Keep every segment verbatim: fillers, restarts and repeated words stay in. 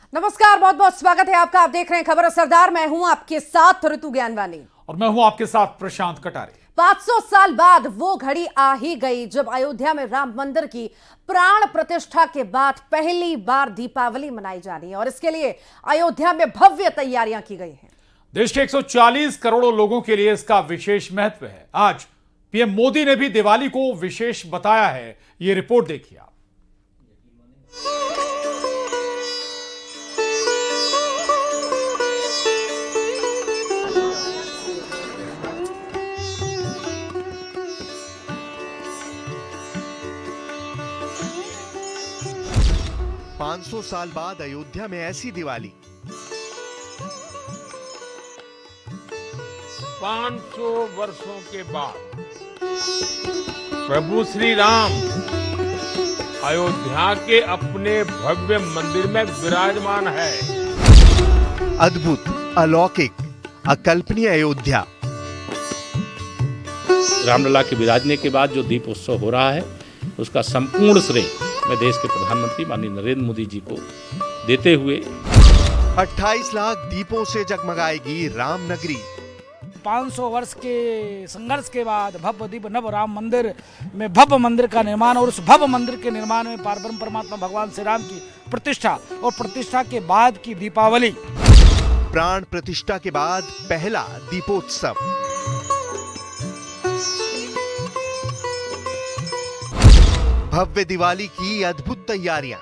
नमस्कार, बहुत बहुत स्वागत है आपका। आप देख रहे हैं खबर असरदार। मैं हूं आपके साथ ऋतु ज्ञानवानी और मैं हूं आपके साथ प्रशांत कटारे। पाँच सौ साल बाद वो घड़ी आ ही गई जब अयोध्या में राम मंदिर की प्राण प्रतिष्ठा के बाद पहली बार दीपावली मनाई जानी है और इसके लिए अयोध्या में भव्य तैयारियां की गई हैं। देश के एक सौ चालीस करोड़ लोगों के लिए इसका विशेष महत्व है। आज पीएम मोदी ने भी दिवाली को विशेष बताया है। ये रिपोर्ट देखिए आप। पाँच सौ साल बाद अयोध्या में ऐसी दिवाली। पाँच सौ वर्षों के बाद प्रभु श्री राम अयोध्या के अपने भव्य मंदिर में विराजमान है। अद्भुत, अलौकिक, अकल्पनीय अयोध्या। रामलला के विराजने के बाद जो दीप उत्सव हो रहा है उसका संपूर्ण श्रेय मैं देश के प्रधानमंत्री माननीय नरेंद्र मोदी जी को देते हुए अट्ठाईस लाख दीपों से जगमगाएगी राम नगरी। पाँच सौ वर्ष के संघर्ष के बाद भव्य दीप नव राम मंदिर में भव्य मंदिर का निर्माण और उस भव्य मंदिर के निर्माण में पारब्रह्म परमात्मा भगवान श्री राम की प्रतिष्ठा और प्रतिष्ठा के बाद की दीपावली। प्राण प्रतिष्ठा के बाद पहला दीपोत्सव। भव्य दिवाली की अद्भुत तैयारियां।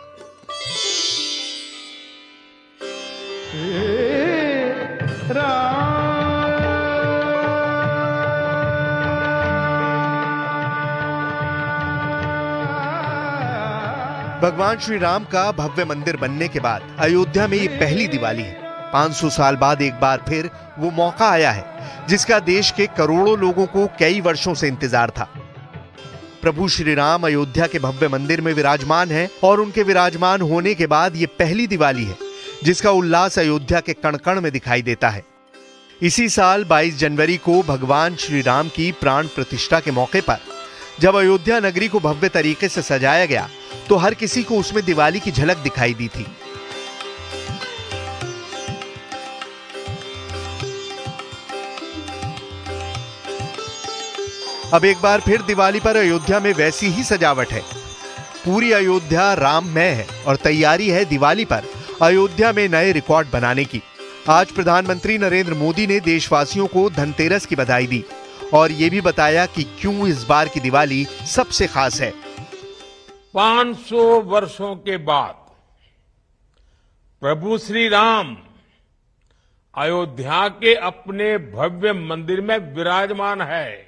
भगवान श्री राम का भव्य मंदिर बनने के बाद अयोध्या में ये पहली दिवाली है। पाँच सौ साल बाद एक बार फिर वो मौका आया है जिसका देश के करोड़ों लोगों को कई वर्षों से इंतजार था। प्रभु श्री राम अयोध्या के भव्य मंदिर में विराजमान हैं और उनके विराजमान होने के बाद ये पहली दिवाली है जिसका उल्लास अयोध्या के कण कण में दिखाई देता है। इसी साल बाईस जनवरी को भगवान श्री राम की प्राण प्रतिष्ठा के मौके पर जब अयोध्या नगरी को भव्य तरीके से सजाया गया तो हर किसी को उसमें दिवाली की झलक दिखाई दी थी। अब एक बार फिर दिवाली पर अयोध्या में वैसी ही सजावट है। पूरी अयोध्या राममय है और तैयारी है दिवाली पर अयोध्या में नए रिकॉर्ड बनाने की। आज प्रधानमंत्री नरेंद्र मोदी ने देशवासियों को धनतेरस की बधाई दी और ये भी बताया कि क्यों इस बार की दिवाली सबसे खास है। पाँच सौ वर्षों के बाद प्रभु श्री राम अयोध्या के अपने भव्य मंदिर में विराजमान है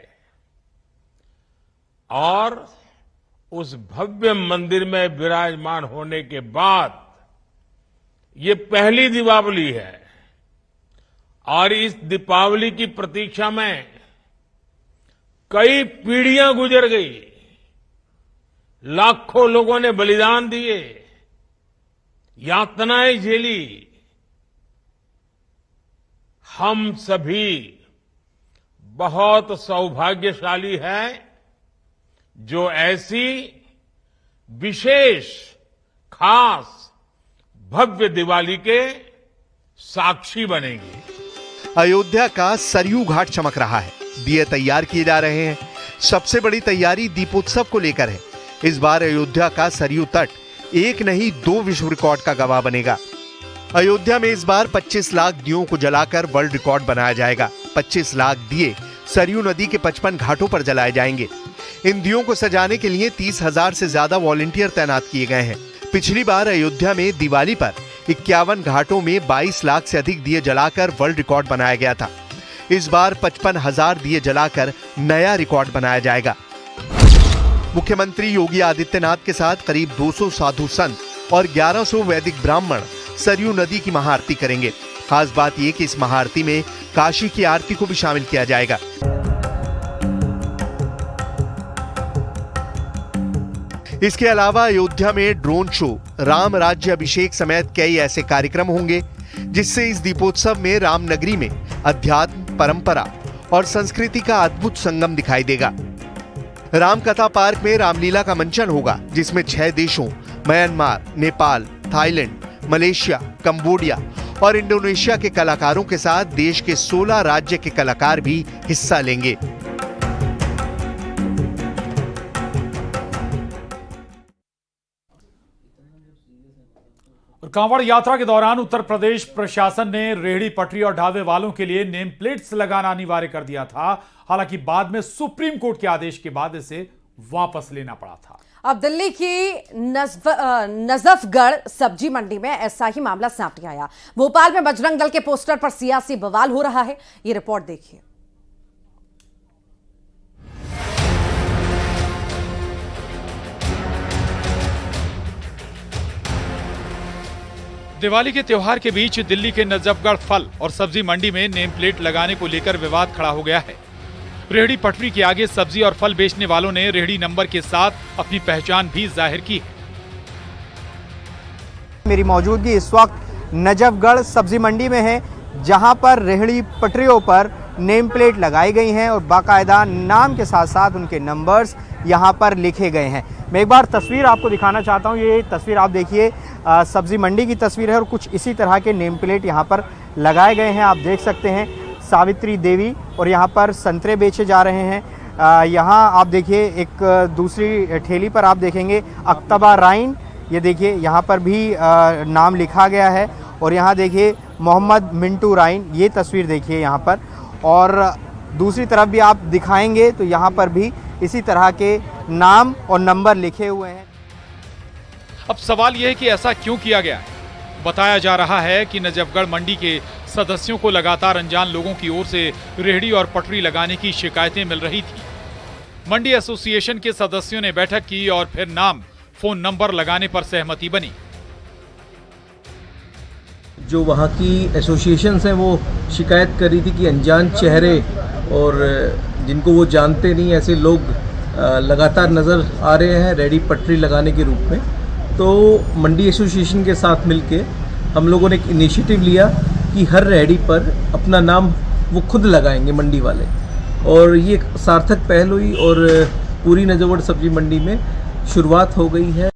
और उस भव्य मंदिर में विराजमान होने के बाद ये पहली दीपावली है और इस दीपावली की प्रतीक्षा में कई पीढ़ियां गुजर गई। लाखों लोगों ने बलिदान दिए, यातनाएं झेली। हम सभी बहुत सौभाग्यशाली हैं जो ऐसी विशेष खास भव्य दिवाली के साक्षी बनेंगे। अयोध्या का सरयू घाट चमक रहा है, दिए तैयार किए जा रहे हैं। सबसे बड़ी तैयारी दीपोत्सव को लेकर है। इस बार अयोध्या का सरयू तट एक नहीं दो विश्व रिकॉर्ड का गवाह बनेगा। अयोध्या में इस बार पच्चीस लाख दियों को जलाकर वर्ल्ड रिकॉर्ड बनाया जाएगा। पच्चीस लाख दिए सरयू नदी के पचपन घाटों पर जलाए जाएंगे। इन दियों को सजाने के लिए तीस हजार से ज्यादा वॉलंटियर तैनात किए गए हैं। पिछली बार अयोध्या में दिवाली पर इक्यावन घाटों में बाईस लाख से अधिक दिए जलाकर वर्ल्ड रिकॉर्ड बनाया गया था। इस बार पचपन हजार दिए जलाकर नया रिकॉर्ड बनाया जाएगा। मुख्यमंत्री योगी आदित्यनाथ के साथ करीब दो सौ साधु संत और ग्यारह सौ वैदिक ब्राह्मण सरयू नदी की महाआरती करेंगे। खास बात यह कि इस महाआरती में काशी की आरती को भी शामिल किया जाएगा। इसके अलावा अयोध्या में ड्रोन शो, राम राज्य अभिषेक समेत कई ऐसे कार्यक्रम होंगे जिससे इस दीपोत्सव में राम नगरी में अध्यात्म, परंपरा और संस्कृति का अद्भुत संगम दिखाई देगा। रामकथा पार्क में रामलीला का मंचन होगा जिसमें छह देशों Myanmar, Nepal, Thailand, Malaysia, Cambodia और इंडोनेशिया के कलाकारों के साथ देश के सोलह राज्य के कलाकार भी हिस्सा लेंगे। और कांवड़ यात्रा के दौरान उत्तर प्रदेश प्रशासन ने रेहड़ी पटरी और ढाबे वालों के लिए नेम प्लेट्स लगाना अनिवार्य कर दिया था। हालांकि बाद में सुप्रीम कोर्ट के आदेश के बाद इसे वापस लेना पड़ा था। अब दिल्ली की नजफ, नजफगढ़ सब्जी मंडी में ऐसा ही मामला सामने आया। भोपाल में बजरंग दल के पोस्टर पर सियासी बवाल हो रहा है। ये रिपोर्ट देखिए। दिवाली के त्योहार के बीच दिल्ली के नजफगढ़ फल और सब्जी मंडी में नेम प्लेट लगाने को लेकर विवाद खड़ा हो गया है। रेहड़ी पटरी के आगे सब्जी और फल बेचने वालों ने रेहड़ी नंबर के साथ अपनी पहचान भी जाहिर की है। मेरी मौजूदगी इस वक्त नजफगढ़ सब्जी मंडी में है, जहां पर रेहड़ी पटरियों पर नेम प्लेट लगाई गई हैं और बाकायदा नाम के साथ साथ उनके नंबर्स यहां पर लिखे गए हैं। मैं एक बार तस्वीर आपको दिखाना चाहता हूं। ये तस्वीर आप देखिए, सब्जी मंडी की तस्वीर है और कुछ इसी तरह के नेम प्लेट यहां पर लगाए गए हैं। आप देख सकते हैं सावित्री देवी, और यहाँ पर संतरे बेचे जा रहे हैं। यहाँ आप देखिए एक दूसरी ठेली पर आप देखेंगे अक्तबा राइन, ये देखिए यहाँ पर भी आ, नाम लिखा गया है। और यहाँ देखिए मोहम्मद मिंटू राइन, ये तस्वीर देखिए यहाँ पर। और दूसरी तरफ भी आप दिखाएंगे तो यहाँ पर भी इसी तरह के नाम और नंबर लिखे हुए हैं। अब सवाल यह है कि ऐसा क्यों किया गया है। बताया जा रहा है कि नजफगढ़ मंडी के सदस्यों को लगातार अनजान लोगों की ओर से रेहड़ी और पटरी लगाने की शिकायतें मिल रही थी। मंडी एसोसिएशन के सदस्यों ने बैठक की और फिर नाम, फोन नंबर लगाने पर सहमति बनी। जो वहाँ की एसोसिएशंस हैं वो शिकायत कर रही थी कि अनजान चेहरे और जिनको वो जानते नहीं ऐसे लोग लगातार नज़र आ रहे हैं रेहड़ी पटरी लगाने के रूप में। तो मंडी एसोसिएशन के साथ मिलके हम लोगों ने एक इनिशिएटिव लिया कि हर रेहड़ी पर अपना नाम वो खुद लगाएंगे मंडी वाले, और ये एक सार्थक पहल हुई और पूरी नजफगढ़ सब्जी मंडी में शुरुआत हो गई है।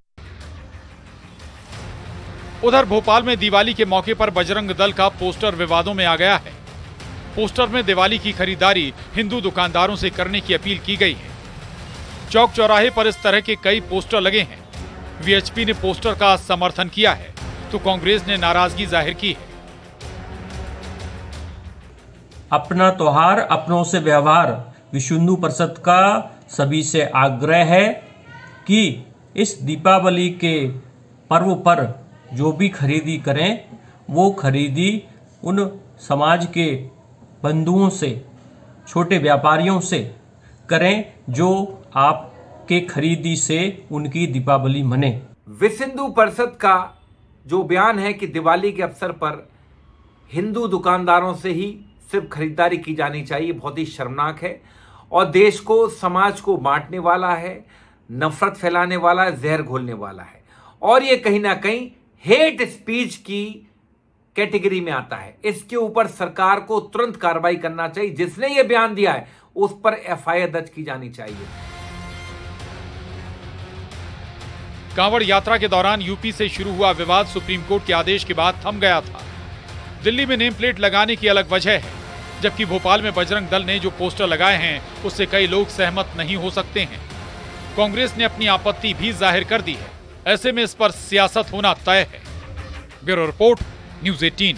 उधर भोपाल में दिवाली के मौके पर बजरंग दल का पोस्टर विवादों में आ गया है। पोस्टर में दिवाली की खरीदारी हिंदू दुकानदारों से करने की अपील की गई है। चौक चौराहे पर इस तरह के कई पोस्टर लगे हैं। वीएचपी ने पोस्टर का समर्थन किया है तो कांग्रेस ने नाराजगी जाहिर की है। अपना त्योहार अपनों से व्यवहार, विश्व हिंदू परिषद का सभी से आग्रह है कि इस दीपावली के पर्व पर जो भी खरीदी करें वो खरीदी उन समाज के बंधुओं से, छोटे व्यापारियों से करें जो आपके खरीदी से उनकी दीपावली मने। विश्व हिंदू परिषद का जो बयान है कि दिवाली के अवसर पर हिंदू दुकानदारों से ही सिर्फ खरीदारी की जानी चाहिए, बहुत ही शर्मनाक है और देश को, समाज को बांटने वाला है, नफरत फैलाने वाला है, जहर घोलने वाला है और ये कहीं ना कहीं हेट स्पीच की कैटेगरी में आता है। इसके ऊपर सरकार को तुरंत कार्रवाई करना चाहिए। जिसने ये बयान दिया है उस पर एफआईआर दर्ज की जानी चाहिए। कांवड़ यात्रा के दौरान यूपी से शुरू हुआ विवाद सुप्रीम कोर्ट के आदेश के बाद थम गया था। दिल्ली में नेम प्लेट लगाने की अलग वजह है, जबकि भोपाल में बजरंग दल ने जो पोस्टर लगाए हैं उससे कई लोग सहमत नहीं हो सकते हैं। कांग्रेस ने अपनी आपत्ति भी जाहिर कर दी है। ऐसे में इस पर सियासत होना तय है। ब्यूरो रिपोर्ट, न्यूज़ अठारह।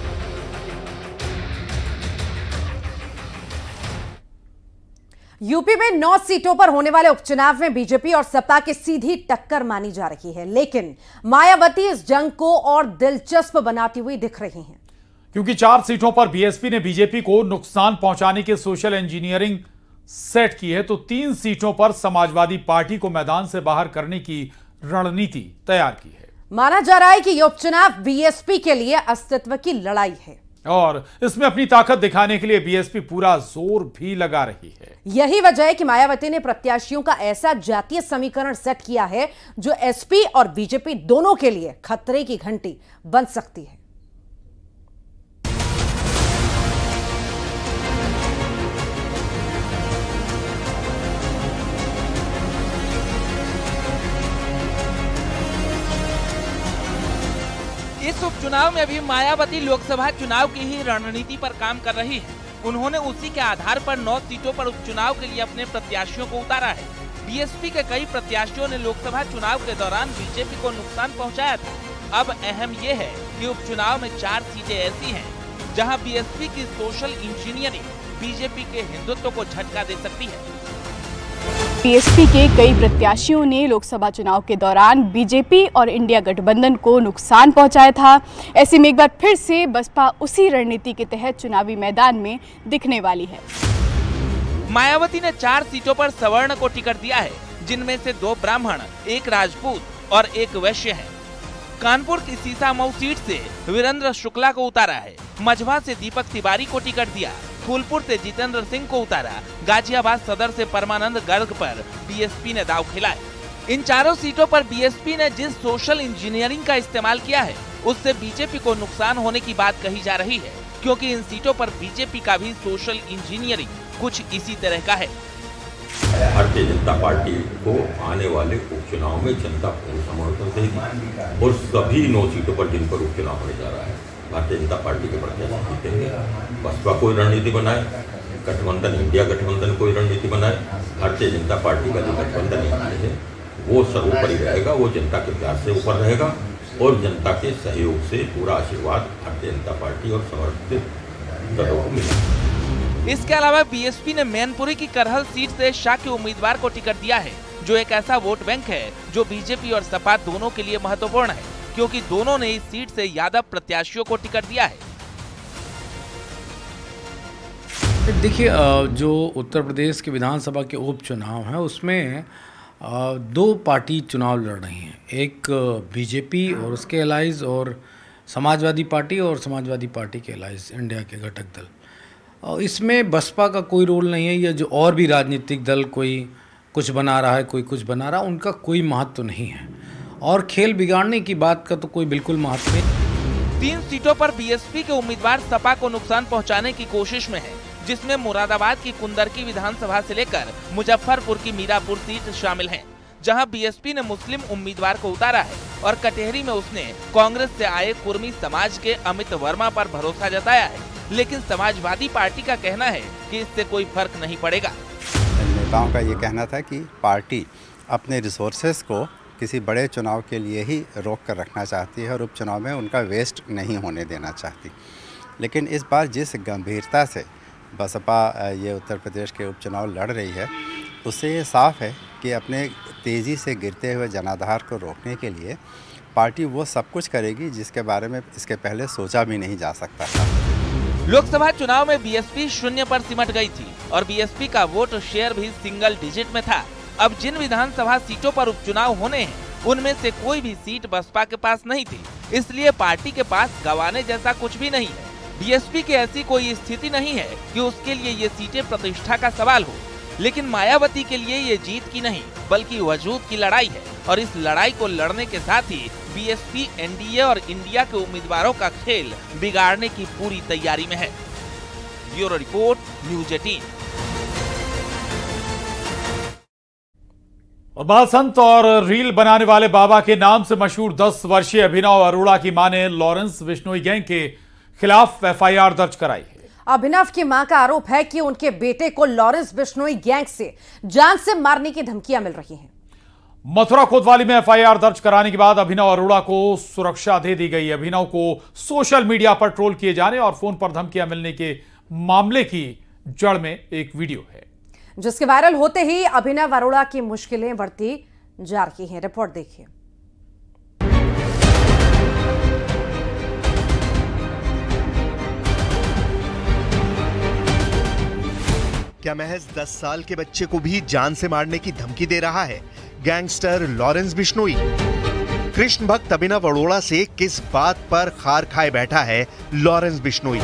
यूपी में नौ सीटों पर होने वाले उपचुनाव में बीजेपी और सपा की सीधी टक्कर मानी जा रही है, लेकिन मायावती इस जंग को और दिलचस्प बनाती हुई दिख रही हैं। क्योंकि चार सीटों पर बीएसपी ने बीजेपी को नुकसान पहुंचाने की सोशल इंजीनियरिंग सेट की है, तो तीन सीटों पर समाजवादी पार्टी को मैदान से बाहर करने की रणनीति तैयार की है। माना जा रहा है कि यह उपचुनाव बीएसपी के लिए अस्तित्व की लड़ाई है और इसमें अपनी ताकत दिखाने के लिए बीएसपी पूरा जोर भी लगा रही है। यही वजह है कि मायावती ने प्रत्याशियों का ऐसा जातीय समीकरण सेट किया है जो एसपी और बीजेपी दोनों के लिए खतरे की घंटी बन सकती है। इस उपचुनाव में भी मायावती लोकसभा चुनाव की ही रणनीति पर काम कर रही है। उन्होंने उसी के आधार पर नौ सीटों पर उपचुनाव के लिए अपने प्रत्याशियों को उतारा है। बीएसपी के कई प्रत्याशियों ने लोकसभा चुनाव के दौरान बीजेपी को नुकसान पहुंचाया था। अब अहम ये है कि उपचुनाव में चार सीटें ऐसी हैं जहां बीएसपी की सोशल इंजीनियरिंग बीजेपी के हिंदुत्व को झटका दे सकती है। बीएसपी के कई प्रत्याशियों ने लोकसभा चुनाव के दौरान बीजेपी और इंडिया गठबंधन को नुकसान पहुंचाया था। ऐसे में एक बार फिर से बसपा उसी रणनीति के तहत चुनावी मैदान में दिखने वाली है। मायावती ने चार सीटों पर सवर्ण को टिकट दिया है, जिनमें से दो ब्राह्मण, एक राजपूत और एक वैश्य है। कानपुर की सीसामऊ सीट से वीरेंद्र शुक्ला को उतारा है। मझवा से दीपक तिवारी को टिकट दिया। फूलपुर से जितेंद्र सिंह को उतारा। गाजियाबाद सदर से परमानंद गर्ग पर बीएसपी ने दांव खेला है। इन चारों सीटों पर बीएसपी ने जिस सोशल इंजीनियरिंग का इस्तेमाल किया है, उससे बीजेपी को नुकसान होने की बात कही जा रही है, क्योंकि इन सीटों पर बीजेपी का भी सोशल इंजीनियरिंग कुछ इसी तरह का है। भारतीय जनता पार्टी को आने वाले उपचुनाव में जनता पूर्ण समर्थन देगी और सभी नौ सीटों पर जिन पर उपचुनाव होने जा रहा है भारतीय जनता पार्टी के प्रत्याशी जीतेंगे। बसपा कोई रणनीति बनाए, गठबंधन इंडिया गठबंधन कोई रणनीति बनाए, भारतीय जनता पार्टी का जो गठबंधन है वो सर्वोपरि रहेगा, वो जनता के प्यार से ऊपर रहेगा और जनता के सहयोग से पूरा आशीर्वाद भारतीय जनता पार्टी और समर्थित दलों को मिलेगा। इसके अलावा बीएसपी ने मैनपुरी की करहल सीट से शाह के उम्मीदवार को टिकट दिया है, जो एक ऐसा वोट बैंक है जो बीजेपी और सपा दोनों के लिए महत्वपूर्ण है, क्योंकि दोनों ने इस सीट से यादव प्रत्याशियों को टिकट दिया है। देखिए, जो उत्तर प्रदेश के विधानसभा के उपचुनाव है उसमें दो पार्टी चुनाव लड़ रही हैं, एक बीजेपी और उसके एलाइज और समाजवादी पार्टी और समाजवादी पार्टी के एलाइज इंडिया के घटक दल। इसमें बसपा का कोई रोल नहीं है, या जो और भी राजनीतिक दल कोई कुछ बना रहा है, कोई कुछ बना रहा, उनका कोई महत्व तो नहीं है और खेल बिगाड़ने की बात का तो कोई बिल्कुल महत्व नहीं। तीन सीटों पर बीएसपी के उम्मीदवार सपा को नुकसान पहुंचाने की कोशिश में है, जिसमें मुरादाबाद की कुंदरकी विधानसभा से लेकर मुजफ्फरपुर की मीरापुर सीट शामिल है, जहां बीएसपी ने मुस्लिम उम्मीदवार को उतारा है और कटेहरी में उसने कांग्रेस से आए कुर्मी समाज के अमित वर्मा पर भरोसा जताया है। लेकिन समाजवादी पार्टी का कहना है कि इससे कोई फर्क नहीं पड़ेगा। नेताओं का ये कहना था कि पार्टी अपने रिसोर्सेज को किसी बड़े चुनाव के लिए ही रोक कर रखना चाहती है और उपचुनाव में उनका वेस्ट नहीं होने देना चाहती। लेकिन इस बार जिस गंभीरता से बसपा ये उत्तर प्रदेश के उपचुनाव लड़ रही है, उससे ये साफ है कि अपने तेज़ी से गिरते हुए जनाधार को रोकने के लिए पार्टी वो सब कुछ करेगी जिसके बारे में इसके पहले सोचा भी नहीं जा सकता था। लोकसभा चुनाव में बीएसपी शून्य पर सिमट गई थी और बीएसपी का वोट शेयर भी सिंगल डिजिट में था। अब जिन विधानसभा सीटों पर उपचुनाव होने हैं, उनमें से कोई भी सीट बसपा के पास नहीं थी, इसलिए पार्टी के पास गंवाने जैसा कुछ भी नहीं है। बीएसपी की ऐसी कोई स्थिति नहीं है कि उसके लिए ये सीटें प्रतिष्ठा का सवाल हो, लेकिन मायावती के लिए ये जीत की नहीं बल्कि वजूद की लड़ाई है और इस लड़ाई को लड़ने के साथ ही बीएसपी एनडीए और इंडिया के उम्मीदवारों का खेल बिगाड़ने की पूरी तैयारी में है। ब्यूरो रिपोर्ट, न्यूज अठारह। और बाल संत और रील बनाने वाले बाबा के नाम से मशहूर दस वर्षीय अभिनव अरोड़ा की मां ने लॉरेंस बिश्नोई गैंग के खिलाफ एफआईआर दर्ज कराई है। अभिनव की मां का आरोप है कि उनके बेटे को लॉरेंस बिश्नोई गैंग से जान से मारने की धमकियां मिल रही हैं। मथुरा कोतवाली में एफआईआर दर्ज कराने के बाद अभिनव अरोड़ा को सुरक्षा दे दी गई। अभिनव को सोशल मीडिया पर ट्रोल किए जाने और फोन पर धमकियां मिलने के मामले की जड़ में एक वीडियो है, जिसके वायरल होते ही अभिनव अरोड़ा की मुश्किलें बढ़ती जा रही हैं। रिपोर्ट देखिए। क्या महज दस साल के बच्चे को भी जान से मारने की धमकी दे रहा है गैंगस्टर लॉरेंस बिश्नोई? कृष्ण भक्त अभिनव अरोड़ा से किस बात पर खार खाए बैठा है लॉरेंस बिश्नोई?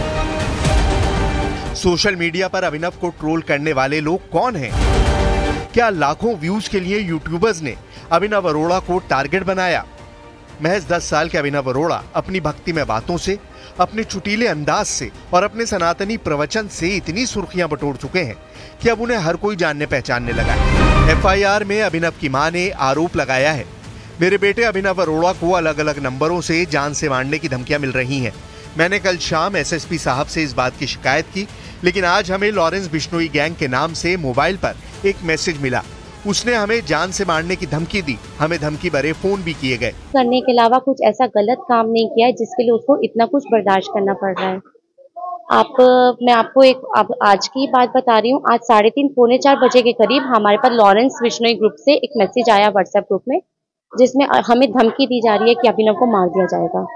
सोशल मीडिया पर अभिनव को ट्रोल करने वाले लोग कौन हैं? क्या लाखों व्यूज के लिए यूट्यूबर्स ने अभिनव अरोड़ा को टारगेट बनाया? महज दस साल के अभिनव अरोड़ा अपनी भक्तिमय बातों से, अपने चुटीले अंदाज से और अपने सनातनी प्रवचन से इतनी सुर्खियां बटोर चुके हैं कि अब उन्हें हर कोई जानने पहचानने लगा है। एफआईआर में अभिनव की मां ने आरोप लगाया है मेरे बेटे अभिनव अरोड़ा को अलग अलग नंबरों से जान से मारने की धमकियां मिल रही हैं। मैंने कल शाम एसएसपी साहब से इस बात की शिकायत की, लेकिन आज हमें लॉरेंस बिश्नोई गैंग के नाम से मोबाइल पर एक मैसेज मिला। उसने हमें जान से मारने की धमकी दी। हमें धमकी भरे फोन भी किए गए। करने के अलावा कुछ ऐसा गलत काम नहीं किया है जिसके लिए उसको इतना कुछ बर्दाश्त करना पड़ रहा है। आप मैं आपको एक आप, आज की बात बता रही हूँ। आज साढ़े तीन पौने चार बजे के करीब हमारे पास लॉरेंस बिश्नोई ग्रुप से एक मैसेज आया व्हाट्सएप ग्रुप में, जिसमें हमें धमकी दी जा रही है कि अभिनव को मार दिया जाएगा।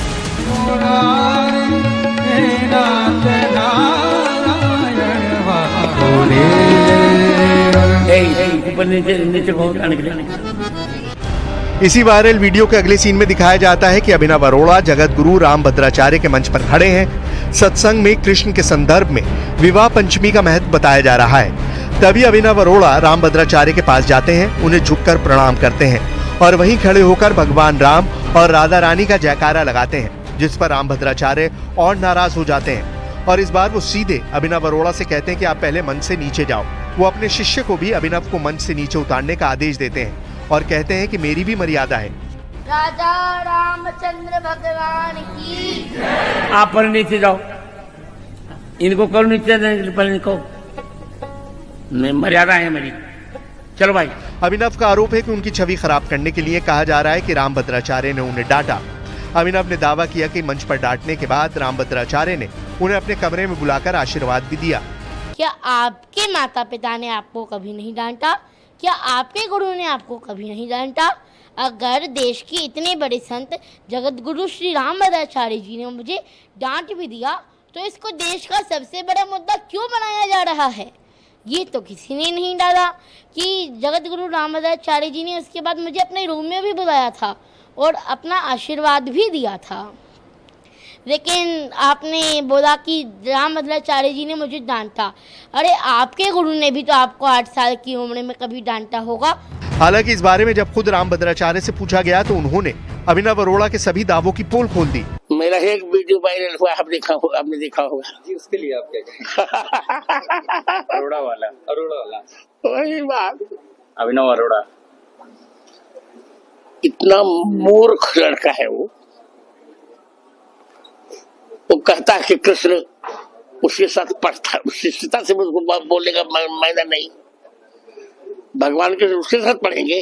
इसी वायरल वीडियो के अगले सीन में दिखाया जाता है कि अभिनव अरोड़ा जगत गुरु रामभद्राचार्य के मंच पर खड़े हैं। सत्संग में कृष्ण के संदर्भ में विवाह पंचमी का महत्व बताया जा रहा है। तभी अभिनव अरोड़ा रामभद्राचार्य के पास जाते हैं, उन्हें झुककर प्रणाम करते हैं और वहीं खड़े होकर भगवान राम और राधा रानी का जयकारा लगाते हैं, जिस पर रामभद्राचार्य और नाराज हो जाते हैं और इस बार वो सीधे अभिनव अरोड़ा से कहते हैं कि आप पहले मंच से नीचे जाओ। वो अपने शिष्य को भी अभिनव को मंच से नीचे उतारने का आदेश देते हैं और कहते हैं कि मेरी भी मर्यादा है। राजा रामचंद्र भगवान की। आप पर नीचे जाओ, इनको करो नीचे, पहले इनको मर्यादा है मेरी। चलो भाई। अभिनव का आरोप है कि उनकी छवि खराब करने के लिए कहा जा रहा है कि रामभद्राचार्य ने उन्हें डांटा। अभिनव ने दावा किया कि मंच पर डांटने के बाद रामभद्राचार्य ने उन्हें अपने कमरे में बुलाकर आशीर्वाद भी दिया। क्या आपके माता पिता ने आपको कभी नहीं डांटा? क्या आपके गुरु ने आपको कभी नहीं डांटा? अगर देश के इतने बड़े संत जगत गुरु श्री रामभद्राचार्य जी ने मुझे डांट भी दिया, तो इसको देश का सबसे बड़ा मुद्दा क्यों बनाया जा रहा है? ये तो किसी ने नहीं डाला कि जगत गुरु रामभद्राचार्य जी ने उसके बाद मुझे अपने रूम में भी बुलाया था और अपना आशीर्वाद भी दिया था। लेकिन आपने बोला कि रामभद्राचार्य जी ने मुझे डांटा। अरे आपके गुरु ने भी तो आपको आठ साल की उम्र में कभी डांटा होगा। हालांकि इस बारे में जब खुद रामभद्राचार्य से पूछा गया तो उन्होंने अभिनव अरोड़ा के सभी दावों की पोल खोल दी। मेरा एक वीडियो वायरल हुआ, आपने देखा होगा, आपने देखा होगा जी, उसके लिए आप क्या कहेंगे? अरोड़ा वाला अरोड़ा वाला वही बात। अभिनव अरोड़ा इतना मूर्ख लड़का है वो वो कहता है कि कृष्ण उसके साथ पढ़ता, उसकी सीता से उसको बोलने का मायना नहीं। भगवान के उसके साथ पढ़ेंगे।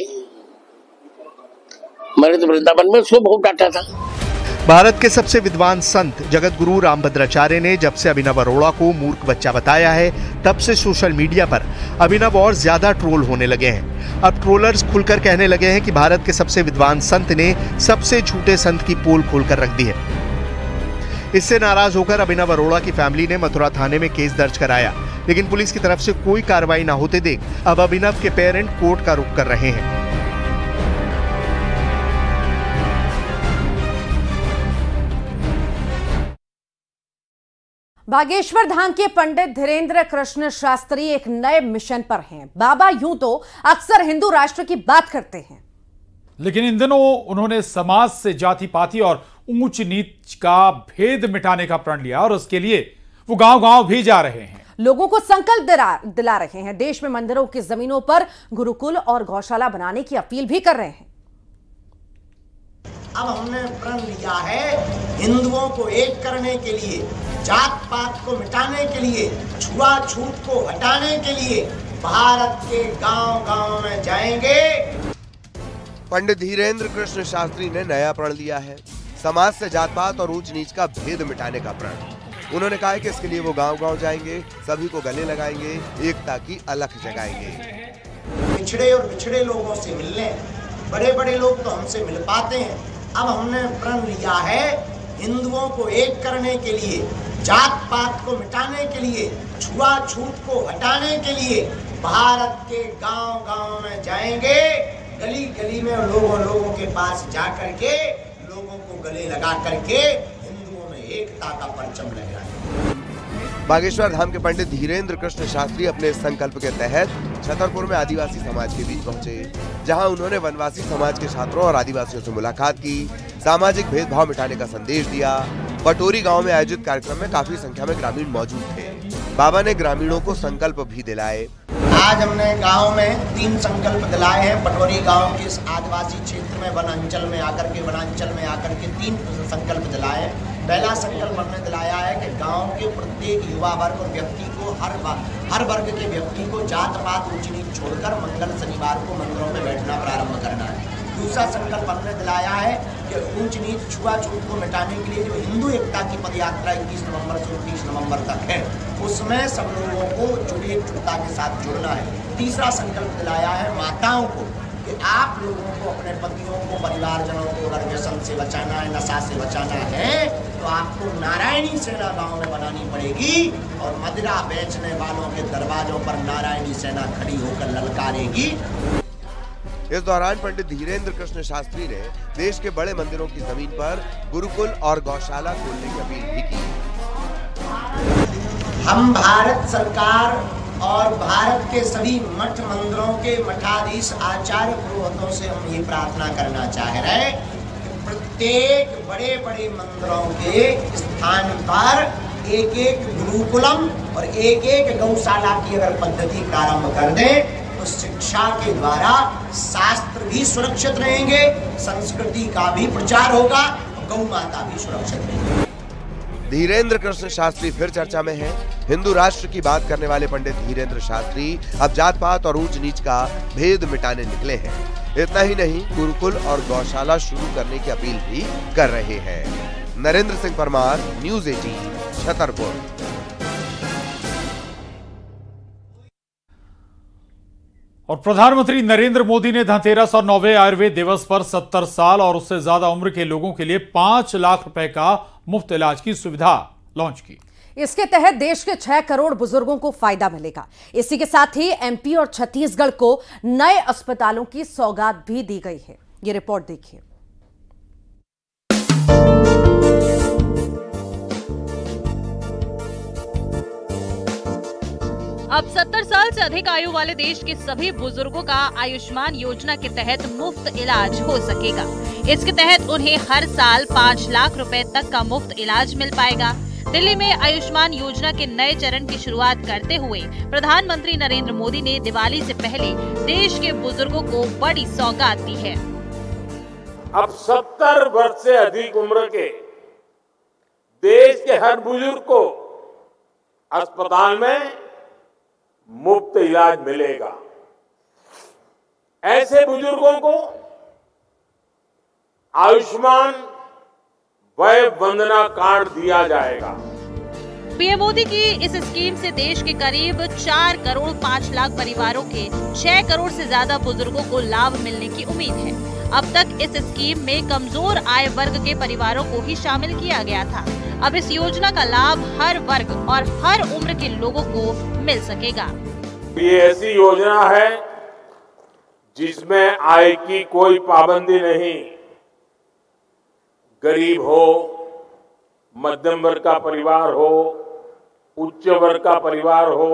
मैंने तो वृंदावन में उसको बहुत डांटा था। भारत के सबसे विद्वान संत जगत गुरु रामभद्राचार्य ने जब से अभिनव अरोड़ा को मूर्ख बच्चा बताया है, तब से सोशल मीडिया पर अभिनव और ज्यादा ट्रोल होने लगे हैं। अब ट्रोलर्स खुलकर कहने लगे हैं कि भारत के सबसे विद्वान संत ने सबसे झूठे संत की पोल खोलकर रख दी है। इससे नाराज होकर अभिनव अरोड़ा की फैमिली ने मथुरा थाने में केस दर्ज कराया, लेकिन पुलिस की तरफ से कोई कार्रवाई न होते देख अब अभिनव के पेरेंट कोर्ट का रुख कर रहे हैं। बागेश्वर धाम के पंडित धीरेन्द्र कृष्ण शास्त्री एक नए मिशन पर हैं। बाबा यूं तो अक्सर हिंदू राष्ट्र की बात करते हैं, लेकिन इन दिनों उन्होंने समाज से जाति पाति और ऊंच नीच का भेद मिटाने का प्रण लिया और उसके लिए वो गांव गांव भी जा रहे हैं। लोगों को संकल्प दिला, दिला रहे हैं। देश में मंदिरों की जमीनों पर गुरुकुल और गौशाला बनाने की अपील भी कर रहे हैं। अब हमने प्रण लिया है हिंदुओं को एक करने के लिए, जात पात को मिटाने के लिए, छुआछूत को हटाने के लिए भारत के गांव गांव में जाएंगे। पंडित धीरेन्द्र कृष्ण शास्त्री ने नया प्रण लिया है, समाज से जात पात और ऊंच नीच का भेद मिटाने का प्रण। उन्होंने कहा है कि इसके लिए वो गांव गांव जाएंगे, सभी को गले लगाएंगे, एकता की अलख जगाएंगे। पिछड़े और बिछड़े लोगों से मिलने, बड़े बड़े लोग तो हमसे मिल पाते हैं। अब हमने प्रण लिया है हिंदुओं को एक करने के लिए, जात पात को मिटाने के लिए, छुआछूत को हटाने के लिए भारत के गांव गांव में जाएंगे। गली गली में लोगों लोगों के पास जा करके लोगों को गले लगा करके हिंदुओं में एकता का परचम लहराएंगे। बागेश्वर धाम के पंडित धीरेन्द्र कृष्ण शास्त्री अपने संकल्प के तहत छतरपुर में आदिवासी समाज के बीच पहुंचे, जहां उन्होंने वनवासी समाज के छात्रों और आदिवासियों से मुलाकात की, सामाजिक भेदभाव मिटाने का संदेश दिया। पटोरी गांव में आयोजित कार्यक्रम में काफी संख्या में ग्रामीण मौजूद थे। बाबा ने ग्रामीणों को संकल्प भी दिलाए। आज हमने गांव में तीन संकल्प दिलाए हैं। पटोरी गांव के इस आदिवासी क्षेत्र में वनांचल में आकर के वनांचल में आकर के तीन संकल्प दिलाए हैं। पहला संकल्प हमने दिलाया है कि गांव के प्रत्येक युवा वर्ग और व्यक्ति को हर हर वर्ग के व्यक्ति को जात पात ऊंच नीच छोड़कर मंगल शनिवार को मंदिरों में बैठना प्रारंभ करना है। दूसरा संकल्प हमने दिलाया है कि ऊंच नीच छुआछूत को मिटाने के लिए जो हिंदू एकता की पदयात्रा इक्कीस नवंबर से उनतीस नवंबर तक है, उसमें सब लोगों को जुड़े एकता के साथ जुड़ना है। तीसरा संकल्प दिलाया है माताओं को कि आप लोगों को अपने पतियों को, परिवारजनों को अगर व्यसन से बचाना है, नशा से बचाना है, तो आपको नारायणी सेना गांव में बनानी पड़ेगी और मदिरा बेचने वालों के दरवाजों पर नारायणी सेना खड़ी होकर ललकारेगी। इस दौरान पंडित धीरेन्द्र कृष्ण शास्त्री ने देश के बड़े मंदिरों की जमीन पर गुरुकुल और गौशाला खोलने की अपील भी की। हम भारत सरकार और भारत के सभी मठ मंदिरों के मठाधीश आचार्य पुरोहितों से हम ये प्रार्थना करना चाह रहे हैं कि प्रत्येक बड़े बड़े मंदिरों के स्थान पर एक एक गुरुकुलम और एक एक गौशाला की अगर पद्धति प्रारंभ कर दें तो शिक्षा के द्वारा शास्त्र भी सुरक्षित रहेंगे, संस्कृति का भी प्रचार होगा, गौ माता भी सुरक्षित रहेगी। धीरेन्द्र कृष्ण शास्त्री फिर चर्चा में हैं। हिंदू राष्ट्र की बात करने वाले पंडित धीरेन्द्र शास्त्री अब जात पात और ऊंच नीच का भेद मिटाने निकले हैं। इतना ही नहीं, गुरुकुल और गौशाला शुरू करने की अपील भी कर रहे हैं। Narendra Singh Parmar, news eighteen, Chhatarpur. और प्रधानमंत्री नरेंद्र मोदी ने धनतेरस और नौवें आयुर्वेद दिवस पर सत्तर साल और उससे ज्यादा उम्र के लोगों के लिए पांच लाख रुपए का मुफ्त इलाज की सुविधा लॉन्च की। इसके तहत देश के छह करोड़ बुजुर्गों को फायदा मिलेगा। इसी के साथ ही एमपी और छत्तीसगढ़ को नए अस्पतालों की सौगात भी दी गई है। ये रिपोर्ट देखिए। अब सत्तर साल से अधिक आयु वाले देश के सभी बुजुर्गों का आयुष्मान योजना के तहत मुफ्त इलाज हो सकेगा। इसके तहत उन्हें हर साल पाँच लाख रुपए तक का मुफ्त इलाज मिल पाएगा। दिल्ली में आयुष्मान योजना के नए चरण की शुरुआत करते हुए प्रधानमंत्री नरेंद्र मोदी ने दिवाली से पहले देश के बुजुर्गों को बड़ी सौगात दी है। अब सत्तर वर्ष से अधिक उम्र के देश के हर बुजुर्ग को अस्पताल में मुफ्त इलाज मिलेगा। ऐसे बुजुर्गों को आयुष्मान वय वंदना कार्ड दिया जाएगा। पीएम मोदी की इस स्कीम से देश के करीब चार करोड़ पाँच लाख परिवारों के छह करोड़ से ज्यादा बुजुर्गों को लाभ मिलने की उम्मीद है। अब तक इस स्कीम में कमजोर आय वर्ग के परिवारों को ही शामिल किया गया था। अब इस योजना का लाभ हर वर्ग और हर उम्र के लोगों को मिल सकेगा। ये ऐसी योजना है जिसमें आय की कोई पाबंदी नहीं। गरीब हो, मध्यम वर्ग का परिवार हो, उच्च वर्ग का परिवार हो,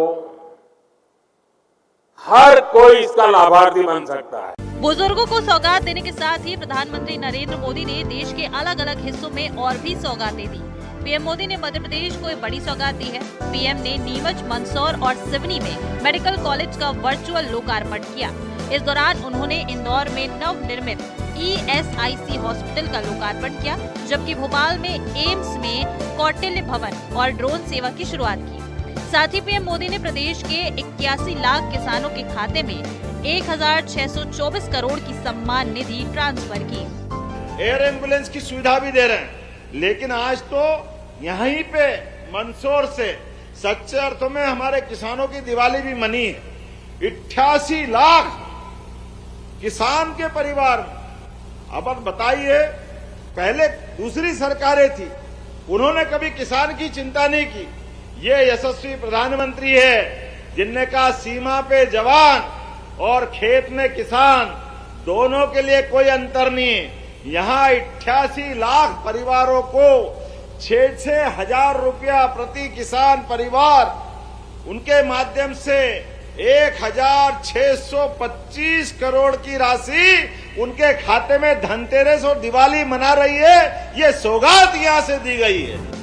हर कोई इसका लाभार्थी बन सकता है। बुजुर्गों को सौगात देने के साथ ही प्रधानमंत्री नरेंद्र मोदी ने देश के अलग अलग हिस्सों में और भी सौगातें दी। पीएम मोदी ने मध्य प्रदेश को एक बड़ी सौगात दी है। पीएम ने नीमच, मंदसौर और सिवनी में मेडिकल कॉलेज का वर्चुअल लोकार्पण किया। इस दौरान उन्होंने इंदौर में नवनिर्मित E S I C hospital का लोकार्पण किया, जबकि भोपाल में एम्स में कौटिल्य भवन और ड्रोन सेवा की शुरुआत की। साथ ही पीएम मोदी ने प्रदेश के इक्यासी लाख किसानों के खाते में एक हजार छह सौ चौबीस करोड़ की सम्मान निधि ट्रांसफर की। एयर एम्बुलेंस की सुविधा भी दे रहे हैं, लेकिन आज तो यहीं पे मंदसौर से सच्चे अर्थों में हमारे किसानों की दिवाली भी मनी है। अट्ठासी लाख किसान के परिवार में। अब बताइए, पहले दूसरी सरकारें थी, उन्होंने कभी किसान की चिंता नहीं की। ये यशस्वी प्रधानमंत्री है जिनने कहा सीमा पे जवान और खेत में किसान, दोनों के लिए कोई अंतर नहीं है। यहाँ अट्ठासी लाख परिवारों को छह छह हजार रुपया प्रति किसान परिवार, उनके माध्यम से एक हजार छह सौ पच्चीस करोड़ की राशि उनके खाते में धनतेरस और दिवाली मना रही है। ये सौगात यहाँ से दी गई है।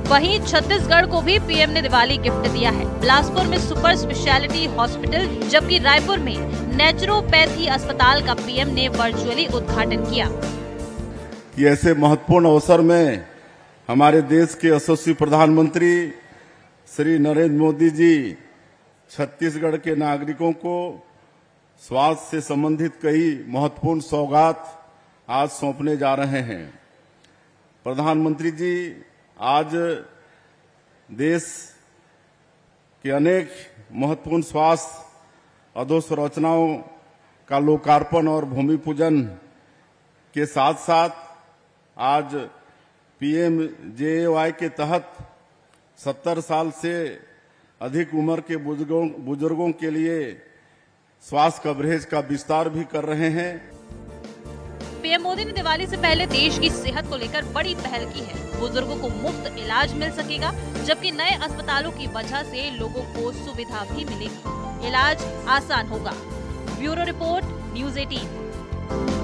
वहीं छत्तीसगढ़ को भी पीएम ने दिवाली गिफ्ट दिया है। बिलासपुर में सुपर स्पेशलिटी हॉस्पिटल जबकि रायपुर में नेचुरोपैथी अस्पताल का पीएम ने वर्चुअली उद्घाटन किया। कि ऐसे महत्वपूर्ण अवसर में हमारे देश के यशस्वी प्रधानमंत्री श्री नरेंद्र मोदी जी छत्तीसगढ़ के नागरिकों को स्वास्थ्य से संबंधित कई महत्वपूर्ण सौगात आज सौंपने जा रहे हैं। प्रधानमंत्री जी आज देश के अनेक महत्वपूर्ण स्वास्थ्य अधोसंरचनाओं का लोकार्पण और भूमि पूजन के साथ साथ आज पीएम जेएवाई के तहत सत्तर साल से अधिक उम्र के बुजुर्गों बुजुर्गों के लिए स्वास्थ्य कवरेज का विस्तार भी कर रहे हैं। पीएम मोदी ने दिवाली से पहले देश की सेहत को लेकर बड़ी पहल की है। बुजुर्गों को मुफ्त इलाज मिल सकेगा, जबकि नए अस्पतालों की वजह से लोगों को सुविधा भी मिलेगी। इलाज आसान होगा। ब्यूरो रिपोर्ट, न्यूज़ अठारह।